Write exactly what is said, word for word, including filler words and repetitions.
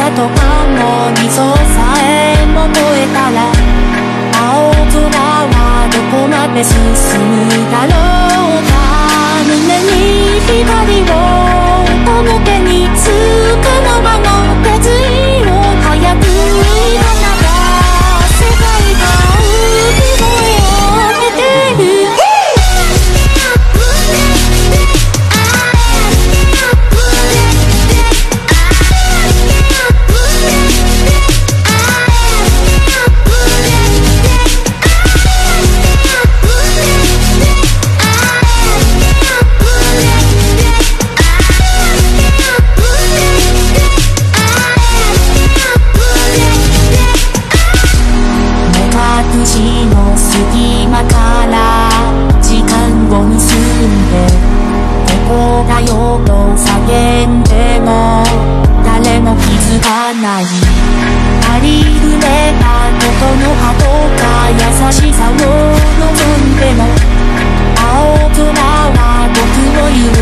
とかの溝さえも越えたら青空はどこまで進むだろうか。胸に光を表につくのはの決意を早く言わなきゃ世界が産声を上げてる。ありふれたことの後か優しさを望んでも青空は僕を言う